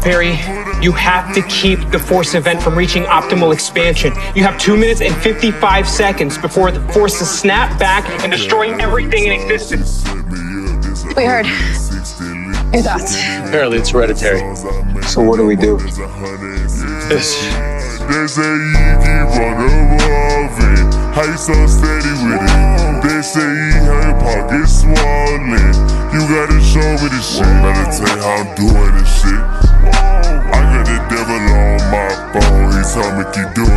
Perry, you have to keep the force event from reaching optimal expansion. You have 2 minutes and 55 seconds before the forces snap back and destroying everything in existence. We heard. Your thoughts? Apparently it's hereditary. So what do we do? This. They say you keep on evolving. How you so steady with it? They say her pockets swollen. You gotta show me the shit. Gotta tell you how I'm doing this shit. I got the devil on my phone. He told me keep doing